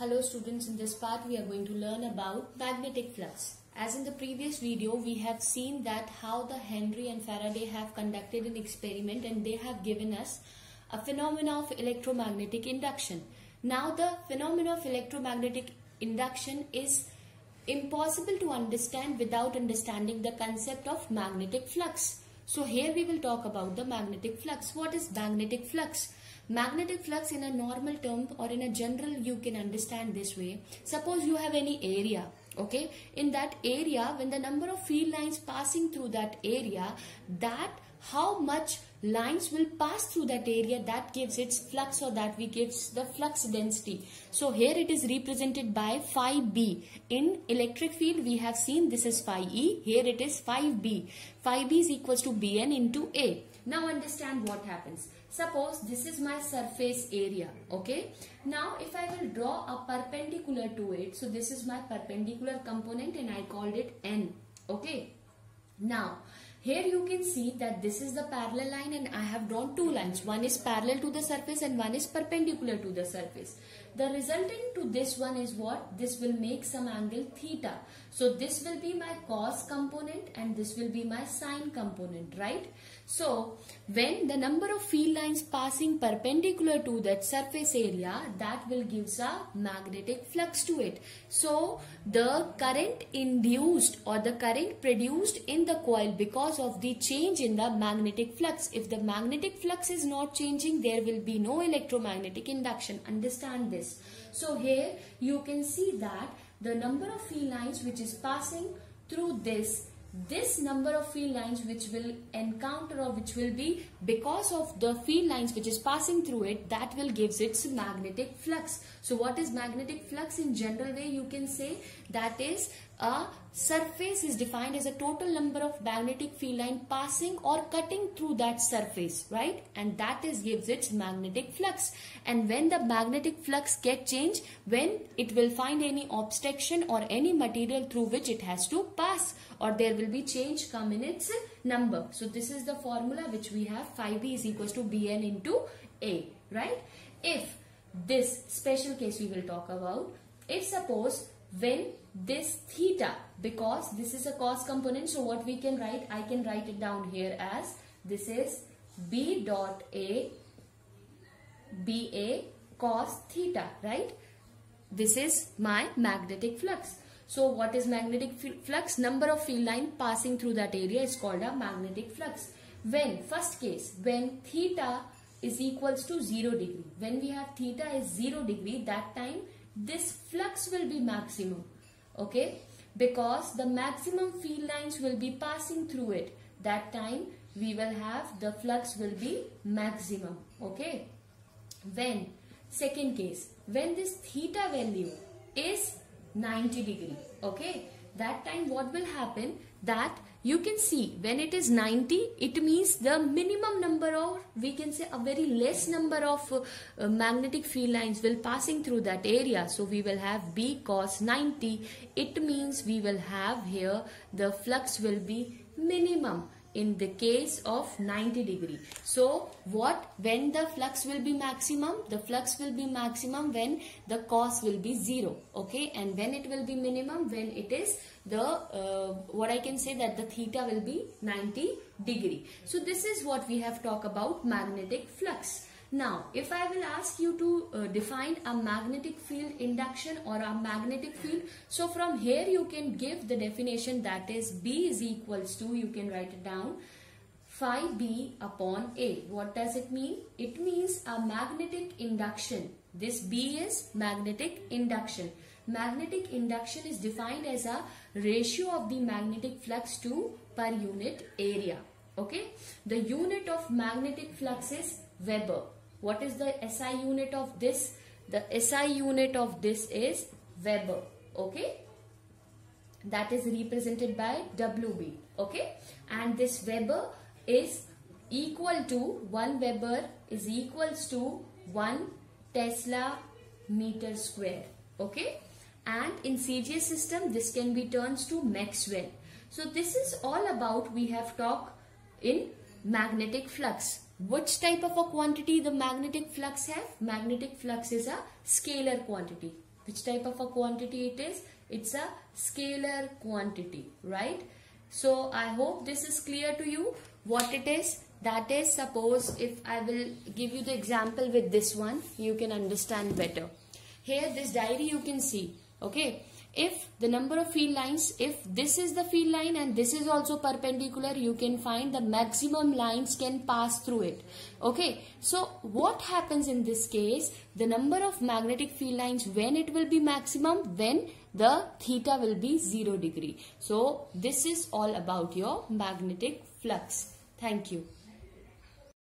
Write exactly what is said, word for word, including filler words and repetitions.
Hello students, in this part we are going to learn about magnetic flux. As in the previous video, we have seen that how the Henry and Faraday have conducted an experiment and they have given us a phenomena of electromagnetic induction. Now the phenomena of electromagnetic induction is impossible to understand without understanding the concept of magnetic flux. So here we will talk about the magnetic flux. What is magnetic flux? Magnetic flux in a normal term or in a general you can understand this way. Suppose you have any area, okay? In that area, when the number of field lines passing through that area, that how much lines will pass through that area, that gives its flux, or that we gives the flux density. So here it is represented by phi b. In electric field we have seen this is phi e, here it is phi b. Phi b is equals to bn into a. Now understand what happens. Suppose this is my surface area, okay? Now if I will draw a perpendicular to it, so this is my perpendicular component and I called it n, okay? Now here you can see that this is the parallel line and I have drawn two lines. One is parallel to the surface and one is perpendicular to the surface. The resultant to this one is what? This will make some angle theta. So this will be my cos component and this will be my sine component, right? So when the number of field lines passing perpendicular to that surface area, that will give a magnetic flux to it. So the current induced or the current produced in the coil because of the change in the magnetic flux. If the magnetic flux is not changing, there will be no electromagnetic induction. Understand this. So here you can see that the number of field lines which is passing through this, this number of field lines which will encounter or which will be because of the field lines which is passing through it, that will gives its magnetic flux. So what is magnetic flux? In general way you can say that is a surface is defined as a total number of magnetic field line passing or cutting through that surface, right? And that is gives its magnetic flux. And when the magnetic flux get changed, when it will find any obstruction or any material through which it has to pass, or there will be change come in its number. So this is the formula which we have, phi b is equals to bn into a, right? If this special case we will talk about, if suppose when this theta, because this is a cos component, so what we can write, I can write it down here as this is b dot a ba cos theta, right? This is my magnetic flux. So what is magnetic flux? Number of field line passing through that area is called a magnetic flux. When, first case, when theta is equals to zero degree, when we have theta is zero degree, that time this flux will be maximum, okay? Because the maximum field lines will be passing through it. That time we will have the flux will be maximum, okay? When, second case, when this theta value is ninety degree, okay? That time what will happen, that you can see when it is ninety, it means the minimum number, or we can say a very less number of uh, uh, magnetic field lines will passing through that area. So we will have b cos ninety. It means we will have here the flux will be minimum in the case of ninety degree. So what, when the flux will be maximum? The flux will be maximum when the cos will be zero, okay? And when it will be minimum, when it is the uh, what I can say that the theta will be ninety degree. So this is what we have talked about magnetic flux. Now if I will ask you to uh, define a magnetic field induction or a magnetic field, so from here you can give the definition, that is B is equals to, you can write it down, phi b upon a. What does it mean? It means a magnetic induction. This B is magnetic induction. Magnetic induction is defined as a ratio of the magnetic flux to per unit area, okay? The unit of magnetic flux is Weber. What is the S I unit of this? The S I unit of this is Weber, okay? That is represented by W B, okay? And this Weber is equal to, one Weber is equals to one Tesla meter square, okay? And in C G S system, this can be turned to Maxwell. So this is all about, we have talked in magnetic flux. Which type of a quantity the magnetic flux have? Magnetic flux is a scalar quantity. Which type of a quantity it is? It's a scalar quantity, right? So I hope this is clear to you what it is. That is, suppose if I will give you the example with this one, you can understand better. Here this diary you can see, okay, if the number of field lines, if this is the field line and this is also perpendicular, you can find the maximum lines can pass through it. Okay, so what happens in this case? The number of magnetic field lines, when it will be maximum, when the theta will be zero degree. So this is all about your magnetic flux. Thank you.